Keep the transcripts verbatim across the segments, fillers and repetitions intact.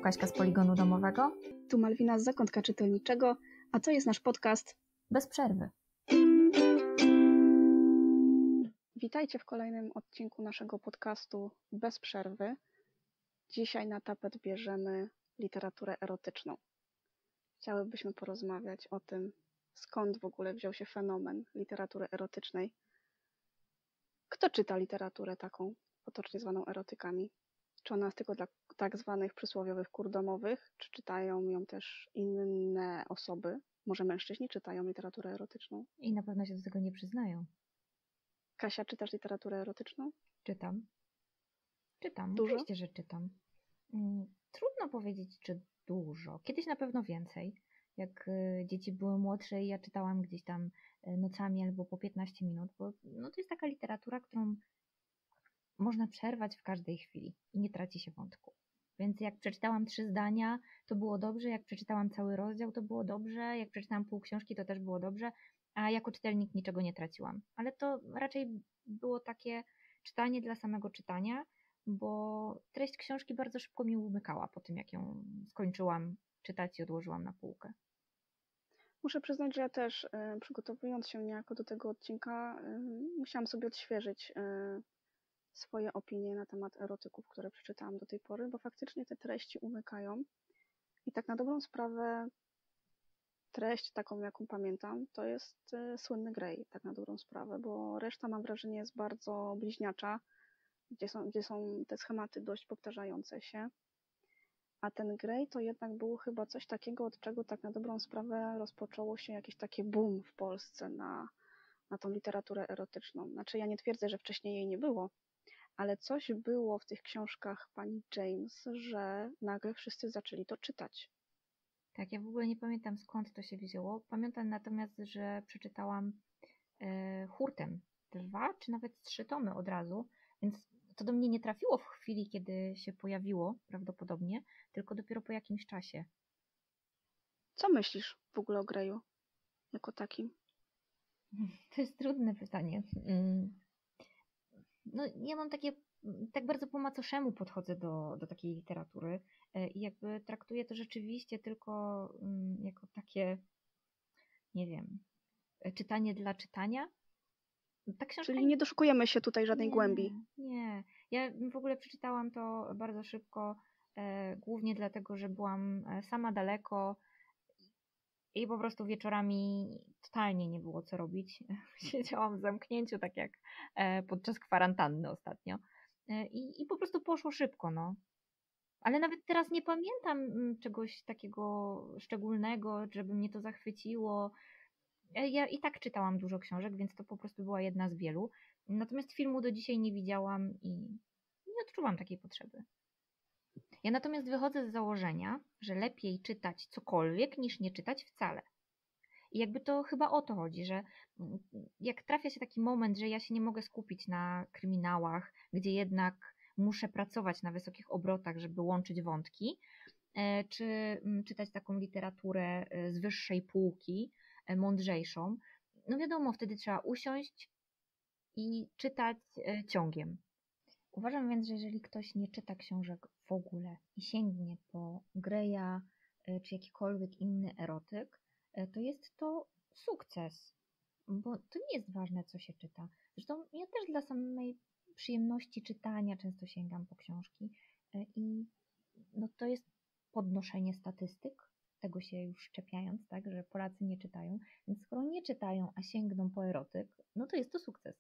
Kaśka z Poligonu Domowego. Tu Malwina z Zakątka Czytelniczego, a to jest nasz podcast Bez przerwy. Witajcie w kolejnym odcinku naszego podcastu Bez przerwy. Dzisiaj na tapet bierzemy literaturę erotyczną. Chciałybyśmy porozmawiać o tym, skąd w ogóle wziął się fenomen literatury erotycznej. Kto czyta literaturę taką, potocznie zwaną erotykami? Czy ona jest tylko dla tak zwanych przysłowiowych kur domowych, czy czytają ją też inne osoby? Może mężczyźni czytają literaturę erotyczną? I na pewno się do tego nie przyznają. Kasia, czytasz literaturę erotyczną? Czytam. Czytam, Dużo? oczywiście, że czytam. Trudno powiedzieć, czy dużo. Kiedyś na pewno więcej. Jak dzieci były młodsze i ja czytałam gdzieś tam nocami albo po piętnaście minut, bo no, to jest taka literatura, którą można przerwać w każdej chwili i nie traci się wątku. Więc jak przeczytałam trzy zdania, to było dobrze, jak przeczytałam cały rozdział, to było dobrze, jak przeczytałam pół książki, to też było dobrze, a jako czytelnik niczego nie traciłam. Ale to raczej było takie czytanie dla samego czytania, bo treść książki bardzo szybko mi umykała po tym, jak ją skończyłam czytać i odłożyłam na półkę. Muszę przyznać, że ja też y, przygotowując się niejako do tego odcinka, y, musiałam sobie odświeżyć y, swoje opinie na temat erotyków, które przeczytałam do tej pory, bo faktycznie te treści umykają i tak na dobrą sprawę treść taką, jaką pamiętam, to jest y, słynny Grey, tak na dobrą sprawę, bo reszta, mam wrażenie, jest bardzo bliźniacza, gdzie są, gdzie są te schematy dość powtarzające się. A ten Grey to jednak było chyba coś takiego, od czego tak na dobrą sprawę rozpoczęło się jakieś takie boom w Polsce na, na tą literaturę erotyczną. Znaczy ja nie twierdzę, że wcześniej jej nie było, ale coś było w tych książkach pani James, że nagle wszyscy zaczęli to czytać. Tak, ja w ogóle nie pamiętam, skąd to się wzięło. Pamiętam natomiast, że przeczytałam e, hurtem dwa czy nawet trzy tomy od razu, więc to do mnie nie trafiło w chwili, kiedy się pojawiło, prawdopodobnie, tylko dopiero po jakimś czasie. Co myślisz w ogóle o Greyu jako takim? To jest trudne pytanie. No, ja mam takie, tak bardzo po macoszemu podchodzę do, do takiej literatury i jakby traktuję to rzeczywiście tylko jako takie, nie wiem, czytanie dla czytania. Ta książka... Czyli nie doszukujemy się tutaj żadnej nie, głębi. Nie, ja w ogóle przeczytałam to bardzo szybko, e, głównie dlatego, że byłam sama daleko i po prostu wieczorami totalnie nie było co robić. Siedziałam w zamknięciu, tak jak e, podczas kwarantanny ostatnio. E, i, I po prostu poszło szybko, no. Ale nawet teraz nie pamiętam czegoś takiego szczególnego, żeby mnie to zachwyciło. Ja i tak czytałam dużo książek, więc to po prostu była jedna z wielu. Natomiast filmu do dzisiaj nie widziałam i nie odczuwam takiej potrzeby. Ja natomiast wychodzę z założenia, że lepiej czytać cokolwiek, niż nie czytać wcale. I jakby to chyba o to chodzi, że jak trafia się taki moment, że ja się nie mogę skupić na kryminałach, gdzie jednak muszę pracować na wysokich obrotach, żeby łączyć wątki, czy czytać taką literaturę z wyższej półki, mądrzejszą, no wiadomo, wtedy trzeba usiąść i czytać ciągiem. Uważam więc, że jeżeli ktoś nie czyta książek w ogóle i sięgnie po Greya czy jakikolwiek inny erotyk, to jest to sukces, bo to nie jest ważne, co się czyta. Zresztą ja też dla samej przyjemności czytania często sięgam po książki i no to jest podnoszenie statystyk, tego się już czepiając, tak, że Polacy nie czytają, więc skoro nie czytają, a sięgną po erotyk, no to jest to sukces.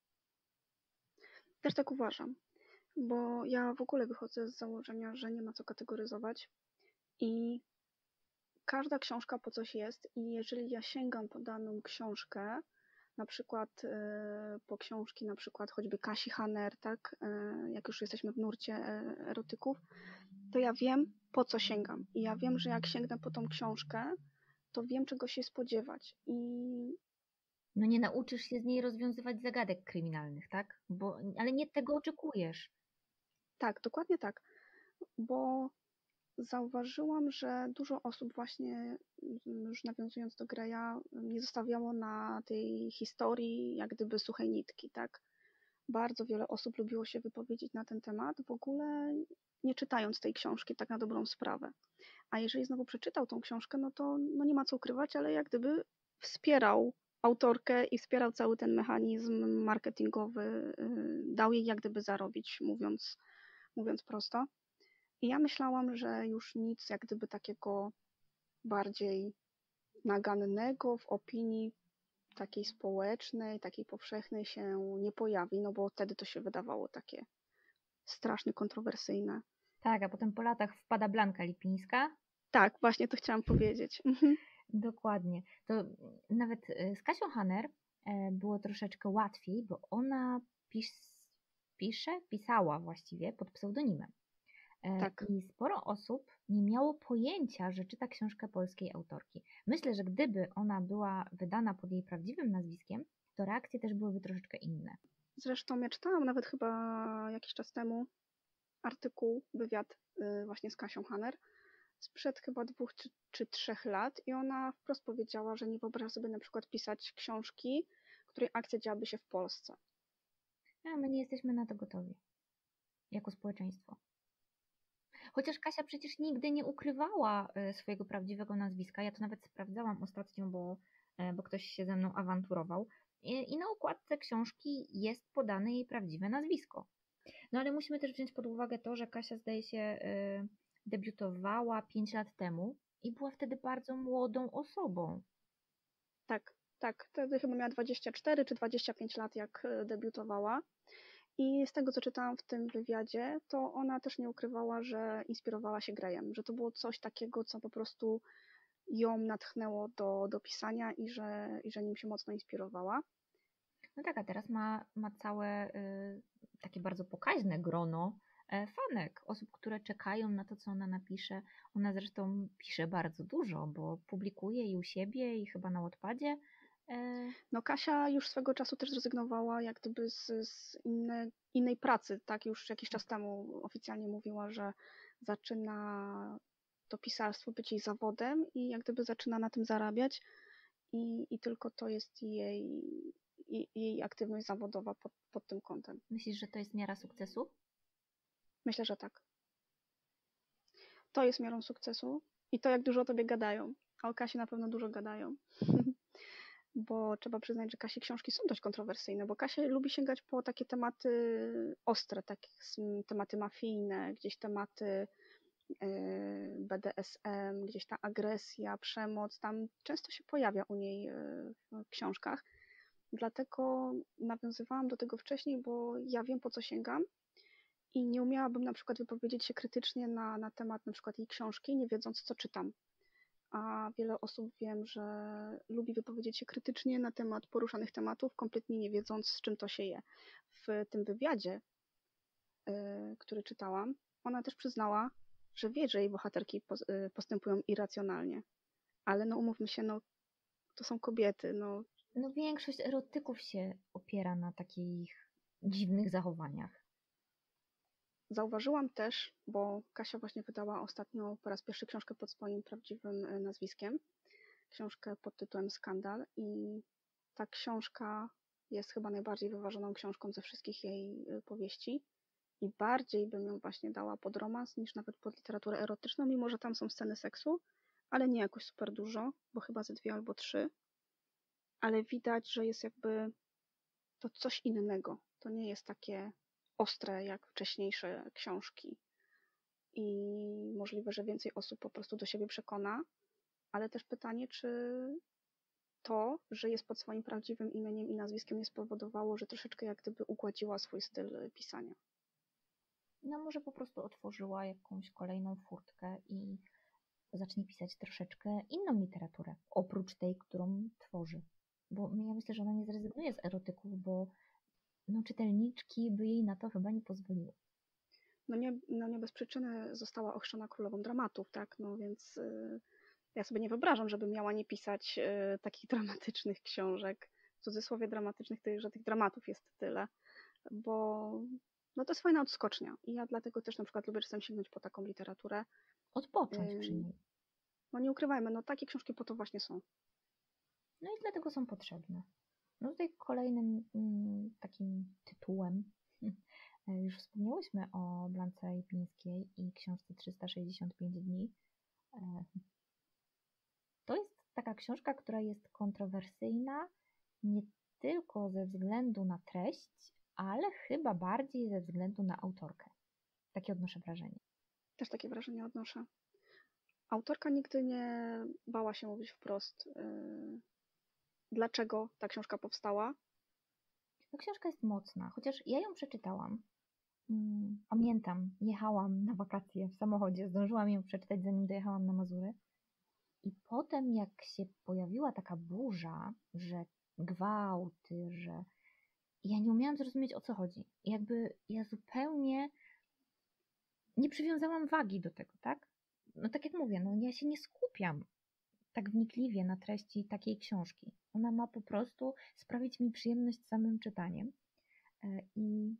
Też tak uważam, bo ja w ogóle wychodzę z założenia, że nie ma co kategoryzować i każda książka po coś jest i jeżeli ja sięgam po daną książkę, na przykład y, po książki na przykład choćby Kasi Hanner, tak, y, jak już jesteśmy w nurcie y, erotyków, to ja wiem, po co sięgam. I ja wiem, że jak sięgnę po tą książkę, to wiem, czego się spodziewać. I no nie nauczysz się z niej rozwiązywać zagadek kryminalnych, tak? Bo, ale nie tego oczekujesz. Tak, dokładnie tak, bo zauważyłam, że dużo osób właśnie, już nawiązując do Greya, nie zostawiało na tej historii jak gdyby suchej nitki, tak? Bardzo wiele osób lubiło się wypowiedzieć na ten temat, w ogóle nie czytając tej książki tak na dobrą sprawę. A jeżeli znowu przeczytał tą książkę, no to no nie ma co ukrywać, ale jak gdyby wspierał autorkę i wspierał cały ten mechanizm marketingowy, y, dał jej jak gdyby zarobić, mówiąc, mówiąc prosto. I ja myślałam, że już nic jak gdyby takiego bardziej nagannego w opinii takiej społecznej, takiej powszechnej się nie pojawi, no bo wtedy to się wydawało takie strasznie kontrowersyjne. Tak, a potem po latach wpada Blanka Lipińska. Tak, właśnie to chciałam powiedzieć. Mhm. Dokładnie. To nawet y, z Kasią Hanner e, było troszeczkę łatwiej, bo ona pis, pisze, pisała właściwie pod pseudonimem. E, Tak. I sporo osób nie miało pojęcia, że czyta książkę polskiej autorki. Myślę, że gdyby ona była wydana pod jej prawdziwym nazwiskiem, to reakcje też byłyby troszeczkę inne. Zresztą ja czytałam nawet chyba jakiś czas temu artykuł, wywiad y, właśnie z Kasią Hanner sprzed chyba dwóch czy, czy trzech lat i ona wprost powiedziała, że nie wyobraża sobie na przykład pisać książki, której akcja działaby się w Polsce. A my nie jesteśmy na to gotowi, jako społeczeństwo. Chociaż Kasia przecież nigdy nie ukrywała e, swojego prawdziwego nazwiska. Ja to nawet sprawdzałam ostatnio, bo, e, bo ktoś się ze mną awanturował. I, I na okładce książki jest podane jej prawdziwe nazwisko. No ale musimy też wziąć pod uwagę to, że Kasia zdaje się e, debiutowała pięć lat temu i była wtedy bardzo młodą osobą. Tak, tak. Wtedy chyba miała dwadzieścia cztery czy dwadzieścia pięć lat, jak y, debiutowała. I z tego, co czytałam w tym wywiadzie, to ona też nie ukrywała, że inspirowała się Grejem, że to było coś takiego, co po prostu ją natchnęło do, do pisania i że, i że nim się mocno inspirowała. No tak, a teraz ma, ma całe y, takie bardzo pokaźne grono e, fanek, osób, które czekają na to, co ona napisze. Ona zresztą pisze bardzo dużo, bo publikuje i u siebie, i chyba na Wattpadzie. E, No Kasia już swego czasu też zrezygnowała jak gdyby z, z inne, innej pracy, tak? Już jakiś czas temu oficjalnie mówiła, że zaczyna to pisarstwo być jej zawodem i jak gdyby zaczyna na tym zarabiać i, i tylko to jest jej, jej, jej aktywność zawodowa pod, pod tym kątem. Myślisz, że to jest miara sukcesu? Myślę, że tak. To jest miarą sukcesu i to, jak dużo o tobie gadają. A o Kasi na pewno dużo gadają. Bo trzeba przyznać, że Kasi książki są dość kontrowersyjne, bo Kasia lubi sięgać po takie tematy ostre, takie tematy mafijne, gdzieś tematy B D S M, gdzieś ta agresja, przemoc, tam często się pojawia u niej w książkach. Dlatego nawiązywałam do tego wcześniej, bo ja wiem, po co sięgam i nie umiałabym na przykład wypowiedzieć się krytycznie na, na temat na przykład jej książki, nie wiedząc, co czytam. A wiele osób wiem, że lubi wypowiedzieć się krytycznie na temat poruszanych tematów, kompletnie nie wiedząc, z czym to się je. W tym wywiadzie, yy, który czytałam, ona też przyznała, że wie, że jej bohaterki postępują irracjonalnie. Ale no umówmy się, no to są kobiety, no. No większość erotyków się opiera na takich dziwnych zachowaniach. Zauważyłam też, bo Kasia właśnie wydała ostatnio po raz pierwszy książkę pod swoim prawdziwym nazwiskiem, książkę pod tytułem Skandal i ta książka jest chyba najbardziej wyważoną książką ze wszystkich jej powieści i bardziej bym ją właśnie dała pod romans niż nawet pod literaturę erotyczną, mimo że tam są sceny seksu, ale nie jakoś super dużo, bo chyba ze dwie albo trzy, ale widać, że jest jakby to coś innego. To nie jest takie ostre jak wcześniejsze książki i możliwe, że więcej osób po prostu do siebie przekona, ale też pytanie, czy to, że jest pod swoim prawdziwym imieniem i nazwiskiem, nie spowodowało, że troszeczkę jak gdyby ugładziła swój styl pisania. No może po prostu otworzyła jakąś kolejną furtkę i zacznie pisać troszeczkę inną literaturę, oprócz tej, którą tworzy. Bo ja myślę, że ona nie zrezygnuje z erotyków, bo no, czytelniczki by jej na to chyba nie pozwoliły. No nie, no nie bez przyczyny została ochrzczona królową dramatów, tak? No więc y, ja sobie nie wyobrażam, żeby miała nie pisać y, takich dramatycznych książek. W cudzysłowie dramatycznych, że tych dramatów jest tyle, bo no to jest fajna odskocznia i ja dlatego też na przykład lubię czasem sięgnąć po taką literaturę. Odpocząć przy niej. No nie ukrywajmy, no takie książki po to właśnie są. No i dlatego są potrzebne. No tutaj kolejnym mm, takim tytułem, już wspomniałyśmy o Blance Lipińskiej i książce trzysta sześćdziesiąt pięć dni. To jest taka książka, która jest kontrowersyjna nie tylko ze względu na treść, ale chyba bardziej ze względu na autorkę. Takie odnoszę wrażenie. Też takie wrażenie odnoszę. Autorka nigdy nie bała się mówić wprost, yy, dlaczego ta książka powstała. Ta książka jest mocna, chociaż ja ją przeczytałam. Hmm, pamiętam, jechałam na wakacje w samochodzie, zdążyłam ją przeczytać, zanim dojechałam na Mazury. I potem, jak się pojawiła taka burza, że gwałty, że ja nie umiałam zrozumieć, o co chodzi. I jakby ja zupełnie nie przywiązałam wagi do tego, tak? No tak jak mówię, no ja się nie skupiam tak wnikliwie na treści takiej książki. Ona ma po prostu sprawić mi przyjemność samym czytaniem. I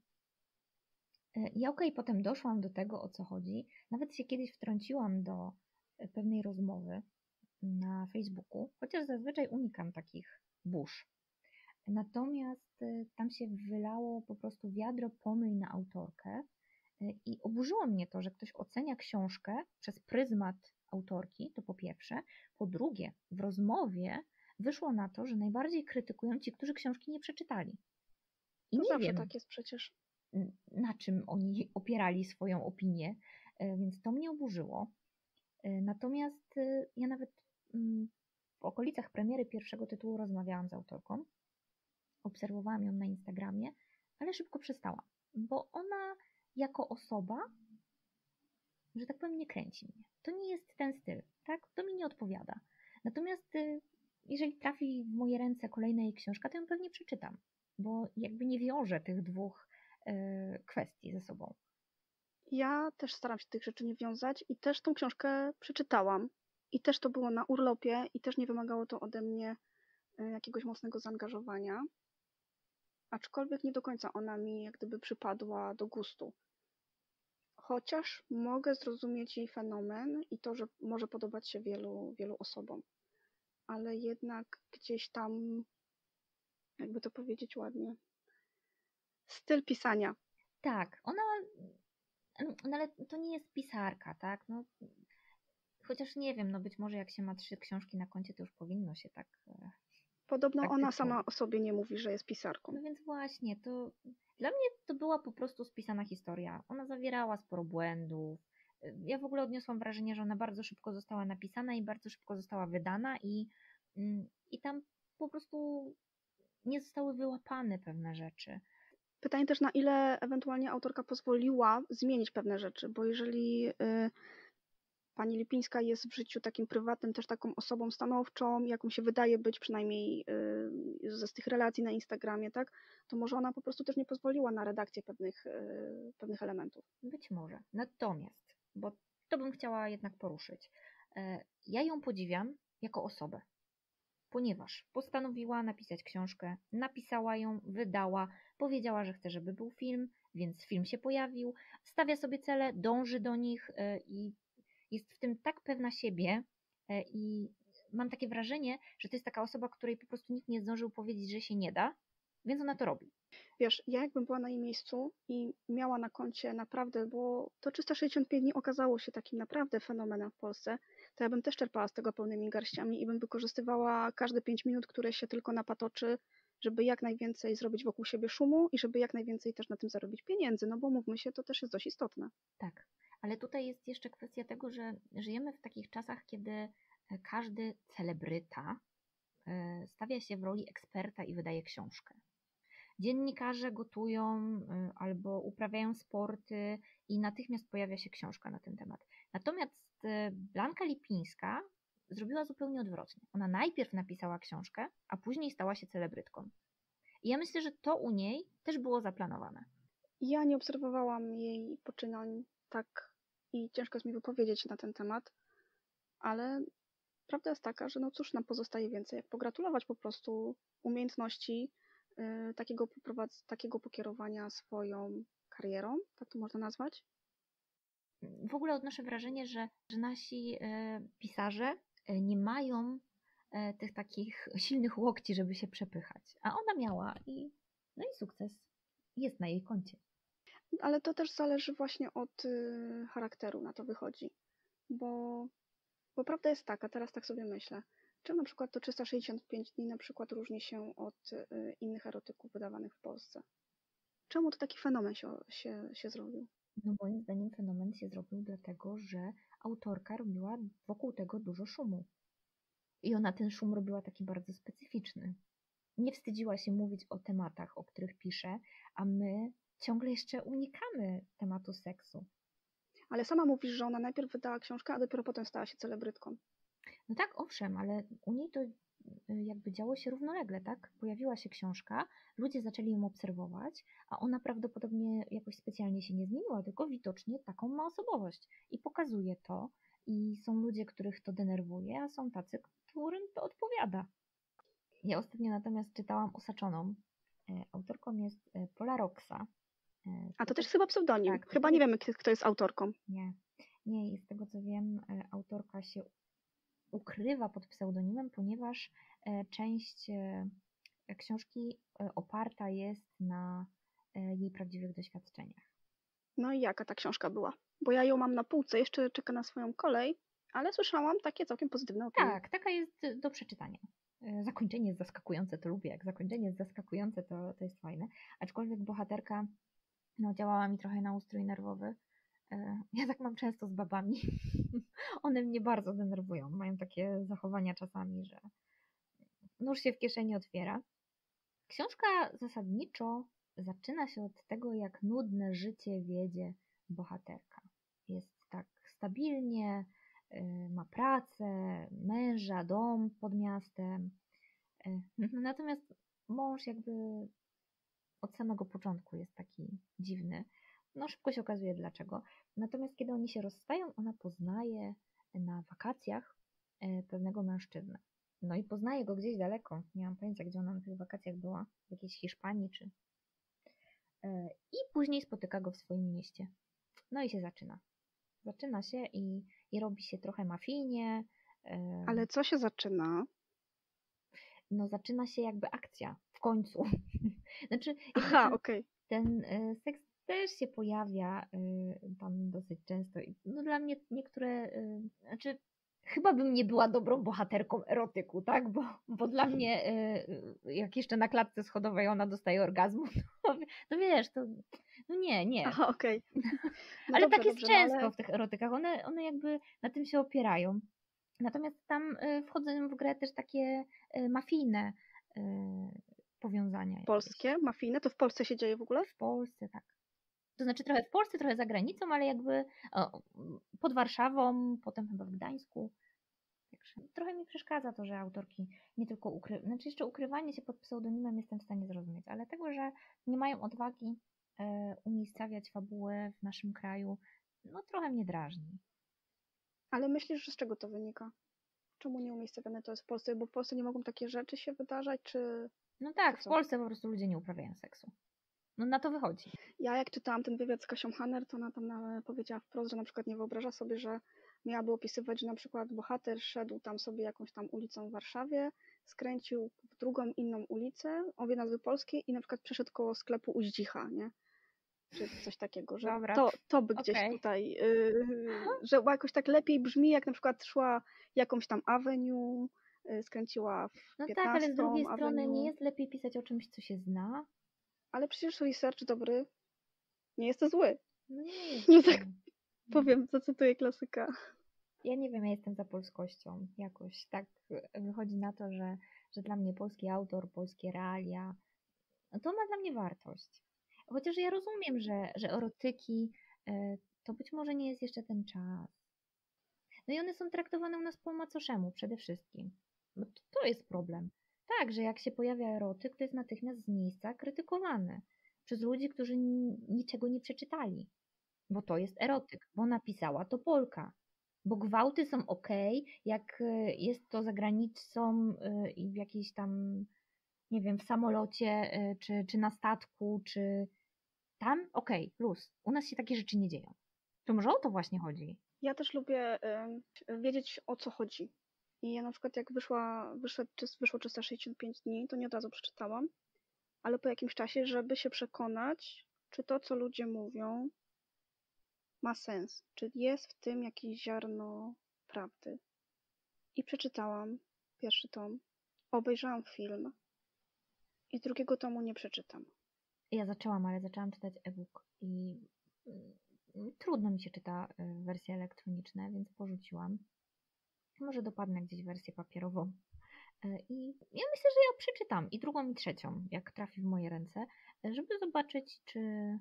ja okej, okay, potem doszłam do tego, o co chodzi. Nawet się kiedyś wtrąciłam do pewnej rozmowy na Facebooku, chociaż zazwyczaj unikam takich burz. Natomiast tam się wylało po prostu wiadro pomyj na autorkę i oburzyło mnie to, że ktoś ocenia książkę przez pryzmat autorki, to po pierwsze. Po drugie, w rozmowie wyszło na to, że najbardziej krytykują ci, którzy książki nie przeczytali. I to nie zawsze wiem, tak jest przecież. Na czym oni opierali swoją opinię, więc to mnie oburzyło. Natomiast ja nawet w okolicach premiery pierwszego tytułu rozmawiałam z autorką, obserwowałam ją na Instagramie, ale szybko przestałam, bo ona jako osoba, że tak powiem, nie kręci mnie. To nie jest ten styl, tak? To mi nie odpowiada. Natomiast jeżeli trafi w moje ręce kolejna jej książka, to ją pewnie przeczytam, bo jakby nie wiążę tych dwóch kwestii ze sobą. Ja też staram się tych rzeczy nie wiązać i też tą książkę przeczytałam. I też to było na urlopie i też nie wymagało to ode mnie jakiegoś mocnego zaangażowania. Aczkolwiek nie do końca ona mi jak gdyby przypadła do gustu. Chociaż mogę zrozumieć jej fenomen i to, że może podobać się wielu, wielu osobom. Ale jednak gdzieś tam, jakby to powiedzieć ładnie, styl pisania. Tak, ona, no ale to nie jest pisarka, tak? No, chociaż nie wiem, no być może jak się ma trzy książki na koncie, to już powinno się tak... Podobno tak ona typowo. sama o sobie nie mówi, że jest pisarką. No więc właśnie, to dla mnie to była po prostu spisana historia. Ona zawierała sporo błędów. Ja w ogóle odniosłam wrażenie, że ona bardzo szybko została napisana i bardzo szybko została wydana i, i tam po prostu nie zostały wyłapane pewne rzeczy. Pytanie też, na ile ewentualnie autorka pozwoliła zmienić pewne rzeczy, bo jeżeli y, pani Lipińska jest w życiu takim prywatnym też taką osobą stanowczą, jaką się wydaje być przynajmniej y, ze z tych relacji na Instagramie, tak, to może ona po prostu też nie pozwoliła na redakcję pewnych, y, pewnych elementów. Być może. Natomiast, bo to bym chciała jednak poruszyć, ja ją podziwiam jako osobę, ponieważ postanowiła napisać książkę, napisała ją, wydała, powiedziała, że chce, żeby był film, więc film się pojawił, stawia sobie cele, dąży do nich i jest w tym tak pewna siebie i mam takie wrażenie, że to jest taka osoba, której po prostu nikt nie zdążył powiedzieć, że się nie da, więc ona to robi. Wiesz, ja jakbym była na jej miejscu i miała na koncie naprawdę, bo to trzysta sześćdziesiąt pięć dni okazało się takim naprawdę fenomenem w Polsce, to ja bym też czerpała z tego pełnymi garściami i bym wykorzystywała każde pięć minut, które się tylko napatoczy, żeby jak najwięcej zrobić wokół siebie szumu i żeby jak najwięcej też na tym zarobić pieniędzy, no bo mówmy się, to też jest dość istotne. Tak, ale tutaj jest jeszcze kwestia tego, że żyjemy w takich czasach, kiedy każdy celebryta stawia się w roli eksperta i wydaje książkę. Dziennikarze gotują albo uprawiają sporty i natychmiast pojawia się książka na ten temat. Natomiast Blanka Lipińska zrobiła zupełnie odwrotnie. Ona najpierw napisała książkę, a później stała się celebrytką. I ja myślę, że to u niej też było zaplanowane. Ja nie obserwowałam jej poczynań tak i ciężko jest mi wypowiedzieć na ten temat, ale prawda jest taka, że no cóż nam pozostaje więcej, jak pogratulować po prostu umiejętności y, takiego, poprowadz- takiego pokierowania swoją karierą, tak to można nazwać? W ogóle odnoszę wrażenie, że, że nasi y, pisarze y, nie mają e, tych takich silnych łokci, żeby się przepychać. A ona miała i no i sukces jest na jej koncie. Ale to też zależy właśnie od y, charakteru, na to wychodzi. Bo, bo prawda jest taka, teraz tak sobie myślę, czym na przykład to trzysta sześćdziesiąt pięć dni na przykład różni się od y, innych erotyków wydawanych w Polsce? Czemu to taki fenomen się, się, się zrobił? No moim zdaniem fenomen się zrobił dlatego, że autorka robiła wokół tego dużo szumu. I ona ten szum robiła taki bardzo specyficzny. Nie wstydziła się mówić o tematach, o których pisze, a my ciągle jeszcze unikamy tematu seksu. Ale sama mówisz, że ona najpierw wydała książkę, a dopiero potem stała się celebrytką. No tak, owszem, ale u niej to jakby działo się równolegle, tak? Pojawiła się książka, ludzie zaczęli ją obserwować, a ona prawdopodobnie jakoś specjalnie się nie zmieniła, tylko widocznie taką ma osobowość i pokazuje to i są ludzie, których to denerwuje, a są tacy, którym to odpowiada. Ja ostatnio natomiast czytałam Osaczoną. Autorką jest Pola Roxa. A to też chyba pseudonim. Tak, to chyba też- nie wiemy, k- kto jest autorką. Nie, nie, z tego co wiem, e, autorka się ukrywa pod pseudonimem, ponieważ e, część e, książki e, oparta jest na e, jej prawdziwych doświadczeniach. No i jaka ta książka była? Bo ja ją mam na półce, jeszcze czeka na swoją kolej, ale słyszałam takie całkiem pozytywne opinie. Tak, taka jest do przeczytania. E, Zakończenie jest zaskakujące, to lubię. Jak zakończenie jest zaskakujące, to, to jest fajne. Aczkolwiek bohaterka no, działała mi trochę na ustrój nerwowy. E, Ja tak mam często z babami. One mnie bardzo denerwują. Mają takie zachowania czasami, że nóż się w kieszeni otwiera. Książka zasadniczo zaczyna się od tego, jak nudne życie wiedzie bohaterka. Jest tak stabilnie, y, ma pracę, męża, dom pod miastem. Y, Natomiast mąż jakby od samego początku jest taki dziwny. No szybko się okazuje dlaczego. Natomiast kiedy oni się rozstają, ona poznaje na wakacjach y, pewnego mężczyznę. No i poznaje go gdzieś daleko. Nie mam pojęcia, gdzie ona na tych wakacjach była. W jakiejś Hiszpanii czy... E, I później spotyka go w swoim mieście. No i się zaczyna. Zaczyna się i, i robi się trochę mafijnie. e, Ale co się zaczyna? No zaczyna się jakby akcja w końcu. Znaczy jakby Aha, ten, okej. ten e, seks też się pojawia e, tam dosyć często. I no dla mnie niektóre... e, Znaczy chyba bym nie była dobrą bohaterką erotyku, tak? Bo, bo dla mnie, y, jak jeszcze na klatce schodowej ona dostaje orgazmu, to, to wiesz, to no nie, nie. Aha, okej. No Ale dobrze, tak jest dobrze, no często ale... w tych erotykach, one, one jakby na tym się opierają. Natomiast tam y, wchodzą w grę też takie y, mafijne y, powiązania. jakieś. Polskie, mafijne, to w Polsce się dzieje w ogóle? W Polsce, tak. To znaczy trochę w Polsce, trochę za granicą, ale jakby o, pod Warszawą, potem chyba w Gdańsku. Także trochę mi przeszkadza to, że autorki nie tylko ukrywają, znaczy jeszcze ukrywanie się pod pseudonimem jestem w stanie zrozumieć, ale tego, że nie mają odwagi e, umiejscawiać fabuły w naszym kraju, no trochę mnie drażni. Ale myślisz, że z czego to wynika? Czemu nie umiejscowione to jest w Polsce? Bo w Polsce nie mogą takie rzeczy się wydarzać, czy... No tak, To w co? Polsce po prostu ludzie nie uprawiają seksu. No na to wychodzi. Ja jak czytałam ten wywiad z Kasią Hanner, to ona tam na, powiedziała wprost, że na przykład nie wyobraża sobie, że miałaby opisywać, że na przykład bohater szedł tam sobie jakąś tam ulicą w Warszawie, skręcił w drugą inną ulicę, obie nazwy polskie i na przykład przeszedł koło sklepu u Zdzicha, nie? Czy coś takiego, że Dobra, to, to by gdzieś okej. tutaj, yy, że jakoś tak lepiej brzmi, jak na przykład szła jakąś tam avenue, yy, skręciła w No tak, ale z piętnastą drugiej strony avenue, nie jest lepiej pisać o czymś, co się zna? ale przecież research dobry nie jest to zły. No nie jest. No tak to. powiem, zacytuję klasyka. Ja nie wiem, ja jestem za polskością jakoś. Tak wychodzi na to, że, że dla mnie polski autor, polskie realia, no to ma dla mnie wartość. Chociaż ja rozumiem, że, że erotyki e, to być może nie jest jeszcze ten czas. No i one są traktowane u nas po macoszemu przede wszystkim. No to, to jest problem. Tak, że jak się pojawia erotyk, to jest natychmiast z miejsca krytykowany przez ludzi, którzy ni- niczego nie przeczytali. Bo to jest erotyk, bo napisała to Polka. Bo gwałty są ok, jak y, jest to za granicą y, i w jakiejś tam, nie wiem, w samolocie, y, czy, czy na statku, czy tam, okej, luz. U nas się takie rzeczy nie dzieją. To może o to właśnie chodzi. Ja też lubię y, wiedzieć, o co chodzi. I ja na przykład jak wyszła, wyszło, wyszło trzysta sześćdziesiąt pięć dni, to nie od razu przeczytałam, ale po jakimś czasie, żeby się przekonać, czy to, co ludzie mówią, ma sens, czy jest w tym jakieś ziarno prawdy. I przeczytałam pierwszy tom, obejrzałam film i z drugiego tomu nie przeczytam. Ja zaczęłam, ale zaczęłam czytać e-book i mm, trudno mi się czyta y, wersje elektroniczne, więc porzuciłam. Może dopadnę gdzieś wersję papierową. Y, I ja myślę, że ja przeczytam i drugą i trzecią, jak trafi w moje ręce, y, żeby zobaczyć, czy,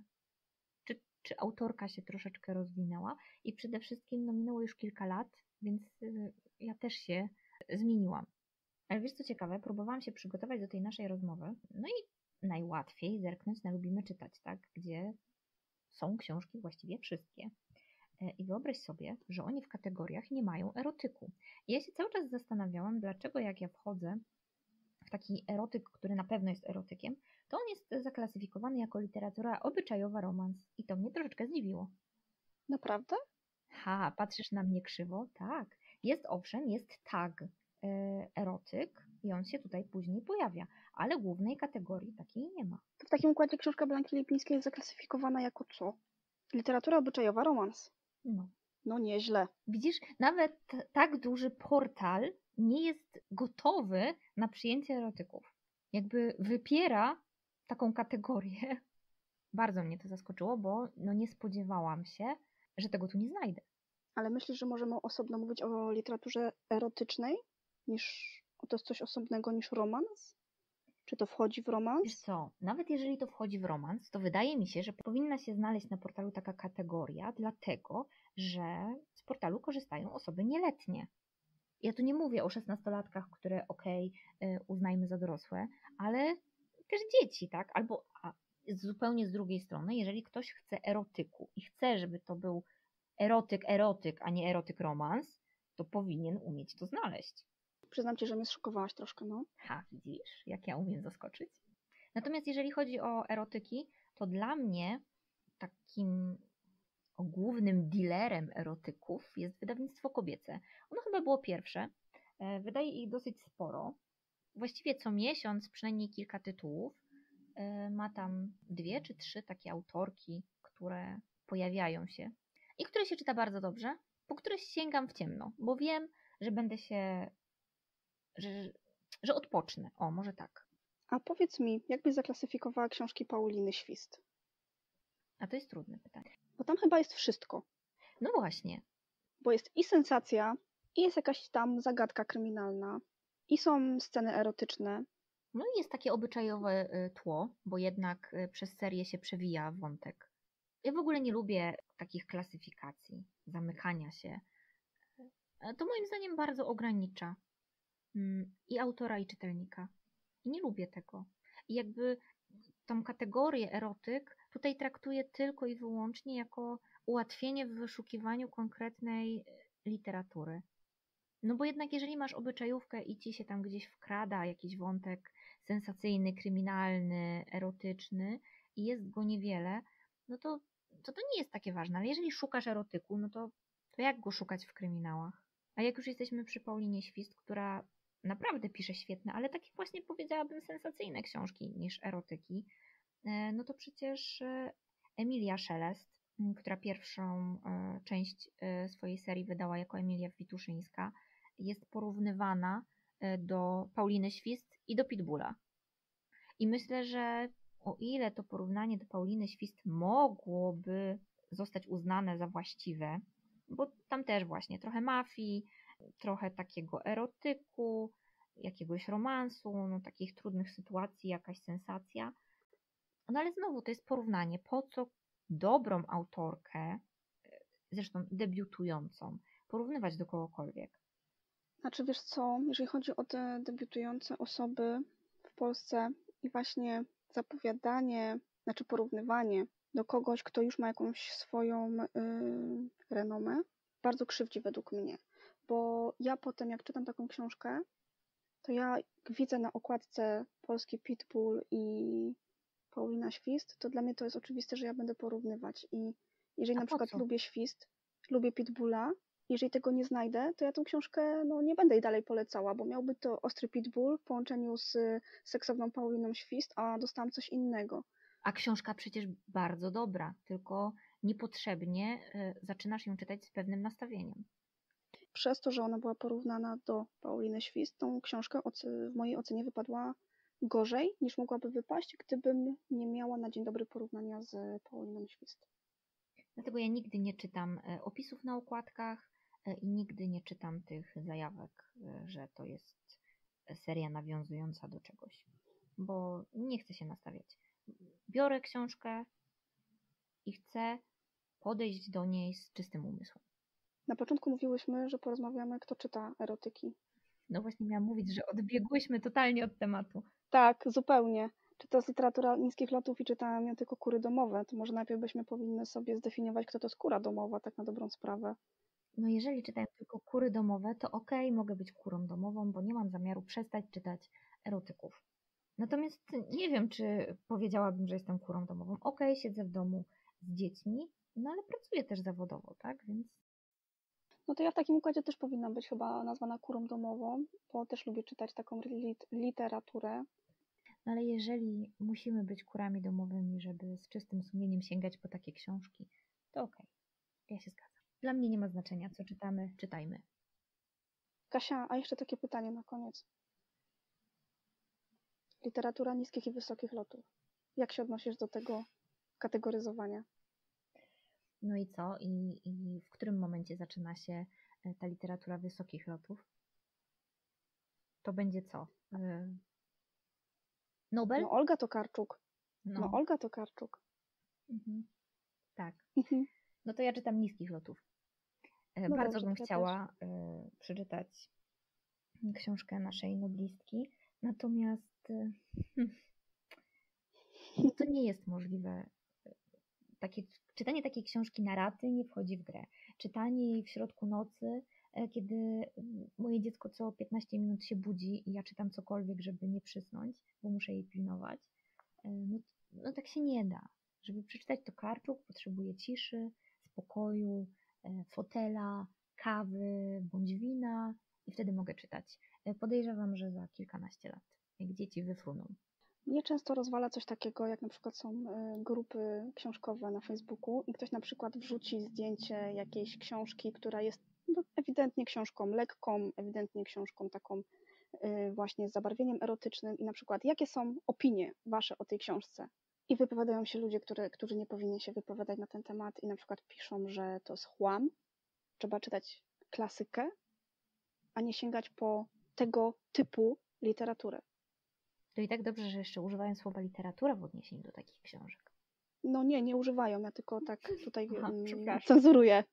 czy, czy autorka się troszeczkę rozwinęła i przede wszystkim no, minęło już kilka lat, więc y, ja też się zmieniłam. Ale wiesz co ciekawe, próbowałam się przygotować do tej naszej rozmowy, no i najłatwiej zerknąć na Lubimy Czytać, tak? Gdzie są książki właściwie wszystkie. E, I wyobraź sobie, że oni w kategoriach nie mają erotyku. I ja się cały czas zastanawiałam, dlaczego jak ja wchodzę w taki erotyk, który na pewno jest erotykiem, to on jest zaklasyfikowany jako literatura obyczajowa, romans. I to mnie troszeczkę zdziwiło. Naprawdę? Ha, patrzysz na mnie krzywo? Tak. Jest owszem, jest tag e, erotyk i on się tutaj później pojawia, ale głównej kategorii takiej nie ma. To w takim układzie książka Blanki Lipińskiej jest zaklasyfikowana jako co? Literatura obyczajowa, romans. No. No nieźle. Widzisz, nawet t- tak duży portal nie jest gotowy na przyjęcie erotyków. Jakby wypiera taką kategorię. Bardzo mnie to zaskoczyło, bo no nie spodziewałam się, że tego tu nie znajdę. Ale myślisz, że możemy osobno mówić o literaturze erotycznej? Niż to jest coś osobnego niż romans? Czy to wchodzi w Wiesz romans? co, nawet jeżeli to wchodzi w romans, to wydaje mi się, że powinna się znaleźć na portalu taka kategoria, dlatego że z portalu korzystają osoby nieletnie. Ja tu nie mówię o szesnastolatkach, które okej, okay, uznajmy za dorosłe, ale też dzieci, tak? Albo a, zupełnie z drugiej strony, jeżeli ktoś chce erotyku i chce, żeby to był erotyk, erotyk, a nie erotyk romans, to powinien umieć to znaleźć. Przyznam ci, że mnie zszokowałaś troszkę, no. Ha, widzisz, jak ja umiem zaskoczyć. Natomiast jeżeli chodzi o erotyki, to dla mnie takim głównym dealerem erotyków jest wydawnictwo kobiece. Ono chyba było pierwsze. Wydaje ich dosyć sporo. Właściwie co miesiąc przynajmniej kilka tytułów. Ma tam dwie czy trzy takie autorki, które pojawiają się i które się czyta bardzo dobrze, po które sięgam w ciemno, bo wiem, że będę się, że, że odpocznę. O, może tak. A powiedz mi, jak byś zaklasyfikowała książki Pauliny Świst? A to jest trudne pytanie. Bo tam chyba jest wszystko. No właśnie. Bo jest i sensacja, i jest jakaś tam zagadka kryminalna, i są sceny erotyczne. No i jest takie obyczajowe tło, bo jednak przez serię się przewija wątek. Ja w ogóle nie lubię takich klasyfikacji, zamykania się. To moim zdaniem bardzo ogranicza i autora, i czytelnika. I nie lubię tego. I jakby tą kategorię erotyk tutaj traktuję tylko i wyłącznie jako ułatwienie w wyszukiwaniu konkretnej literatury. No bo jednak jeżeli masz obyczajówkę i ci się tam gdzieś wkrada jakiś wątek sensacyjny, kryminalny, erotyczny i jest go niewiele, no to to, to nie jest takie ważne. Ale jeżeli szukasz erotyku, no to, to jak go szukać w kryminałach? A jak już jesteśmy przy Paulinie Świst, która naprawdę pisze świetne, ale takie właśnie powiedziałabym sensacyjne książki niż erotyki, no to przecież Emilia Szelest, która pierwszą część swojej serii wydała jako Emilia Wituszyńska, jest porównywana do Pauliny Świst i do Pitbulla. I myślę, że o ile to porównanie do Pauliny Świst mogłoby zostać uznane za właściwe, bo tam też właśnie trochę mafii, trochę takiego erotyku, jakiegoś romansu, no takich trudnych sytuacji, jakaś sensacja. No ale znowu to jest porównanie. Po co dobrą autorkę, zresztą debiutującą, porównywać do kogokolwiek? Znaczy wiesz co, jeżeli chodzi o te debiutujące osoby w Polsce i właśnie zapowiadanie, znaczy porównywanie do kogoś, kto już ma jakąś swoją yy, renomę, bardzo krzywdzi według mnie. Bo ja potem, jak czytam taką książkę, to ja widzę na okładce polski Pitbull i Paulina Świst, to dla mnie to jest oczywiste, że ja będę porównywać. I jeżeli A na po przykład co? lubię Świst, lubię Pitbulla Jeżeli tego nie znajdę, to ja tą książkę no, nie będę jej dalej polecała, bo miałby to ostry pitbull w połączeniu z seksowną Pauliną Świst, a dostałam coś innego. A książka przecież bardzo dobra, tylko niepotrzebnie y, zaczynasz ją czytać z pewnym nastawieniem. Przez to, że ona była porównana do Pauliny Świst, tą książkę w mojej ocenie wypadła gorzej niż mogłaby wypaść, gdybym nie miała na dzień dobry porównania z Pauliną Świst. Dlatego ja nigdy nie czytam y, opisów na okładkach y, i nigdy nie czytam tych zajawek, y, że to jest seria nawiązująca do czegoś, bo nie chcę się nastawiać. Biorę książkę i chcę podejść do niej z czystym umysłem. Na początku mówiłyśmy, że porozmawiamy, kto czyta erotyki. No właśnie miałam mówić, że odbiegłyśmy totalnie od tematu. Tak, zupełnie. Czy to jest literatura niskich lotów i czytałam ją tylko kury domowe, to może najpierw byśmy powinny sobie zdefiniować, kto to jest kura domowa, tak na dobrą sprawę. No jeżeli czytam tylko kury domowe, to okej, okay, mogę być kurą domową, bo nie mam zamiaru przestać czytać erotyków. Natomiast nie wiem, czy powiedziałabym, że jestem kurą domową. Okej, okay, siedzę w domu z dziećmi, no ale pracuję też zawodowo, tak? Więc... No to ja w takim układzie też powinnam być chyba nazwana kurą domową, bo też lubię czytać taką lit- literaturę. No ale jeżeli musimy być kurami domowymi, żeby z czystym sumieniem sięgać po takie książki, to okej, okay, ja się zgadzam. Dla mnie nie ma znaczenia, co czytamy, czytajmy. Kasia, a jeszcze takie pytanie na koniec. Literatura niskich i wysokich lotów. Jak się odnosisz do tego kategoryzowania? No i co? I, i w którym momencie zaczyna się ta literatura wysokich lotów? To będzie co? Nobel? No Olga Tokarczuk. No, no Olga Tokarczuk. Mhm. Tak. Mhm. No to ja czytam niskich lotów. No Bardzo dobrze, bym ja chciała też. przeczytać książkę naszej noblistki, natomiast no to nie jest możliwe. Takie, czytanie takiej książki na raty nie wchodzi w grę. Czytanie jej w środku nocy, kiedy moje dziecko co piętnaście minut się budzi i ja czytam cokolwiek, żeby nie przysnąć, bo muszę jej pilnować, no, no tak się nie da. Żeby przeczytać Tokarczuk, potrzebuję ciszy, spokoju, fotela, kawy bądź wina i wtedy mogę czytać. Podejrzewam, że za kilkanaście lat, jak dzieci wyfruną. Mnie często rozwala coś takiego, jak na przykład są grupy książkowe na Facebooku i ktoś na przykład wrzuci zdjęcie jakiejś książki, która jest no, ewidentnie książką lekką, ewidentnie książką taką właśnie z zabarwieniem erotycznym i na przykład jakie są opinie wasze o tej książce. I wypowiadają się ludzie, które, którzy nie powinni się wypowiadać na ten temat i na przykład piszą, że to jest chłam, trzeba czytać klasykę, a nie sięgać po tego typu literaturę. To i tak dobrze, że jeszcze używają słowa literatura w odniesieniu do takich książek. No nie, nie używają, ja tylko tak tutaj Aha, cenzuruję.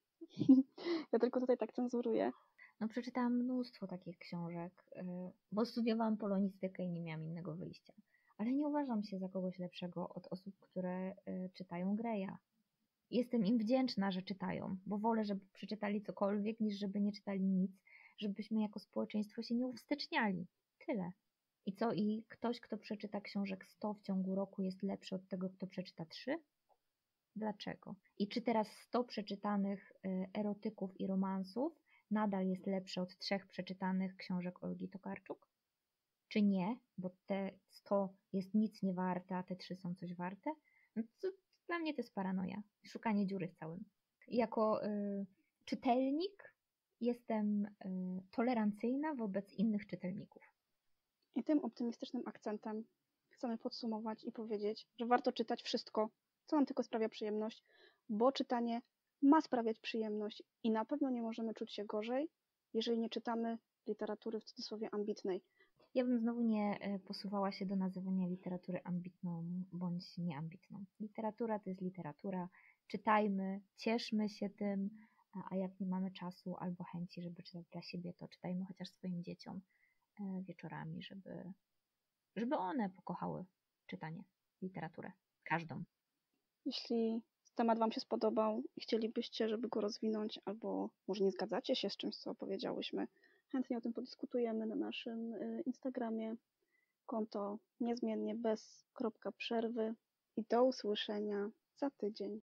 Ja tylko tutaj tak cenzuruję. No przeczytałam mnóstwo takich książek, bo studiowałam polonistykę i nie miałam innego wyjścia. Ale nie uważam się za kogoś lepszego od osób, które czytają Greya. Jestem im wdzięczna, że czytają, bo wolę, żeby przeczytali cokolwiek, niż żeby nie czytali nic, żebyśmy jako społeczeństwo się nie uwsteczniali. Tyle. I co? I ktoś, kto przeczyta książek sto w ciągu roku jest lepszy od tego, kto przeczyta trzy? Dlaczego? I czy teraz sto przeczytanych erotyków i romansów nadal jest lepsze od trzech przeczytanych książek Olgi Tokarczuk? Czy nie? Bo te sto jest nic nie warte, a te trzy są coś warte? No to dla mnie to jest paranoja. Szukanie dziury w całym. Jako y, czytelnik jestem y, tolerancyjna wobec innych czytelników. I tym optymistycznym akcentem chcemy podsumować i powiedzieć, że warto czytać wszystko, co nam tylko sprawia przyjemność, bo czytanie ma sprawiać przyjemność i na pewno nie możemy czuć się gorzej, jeżeli nie czytamy literatury w cudzysłowie ambitnej. Ja bym znowu nie posuwała się do nazywania literatury ambitną bądź nieambitną. Literatura to jest literatura. Czytajmy, cieszmy się tym, a jak nie mamy czasu albo chęci, żeby czytać dla siebie, to czytajmy chociaż swoim dzieciom wieczorami, żeby, żeby one pokochały czytanie, literaturę. Każdą. Jeśli temat wam się spodobał i chcielibyście, żeby go rozwinąć, albo może nie zgadzacie się z czymś, co opowiedziałyśmy, chętnie o tym podyskutujemy na naszym Instagramie. Konto niezmiennie bez kropka przerwy i do usłyszenia za tydzień.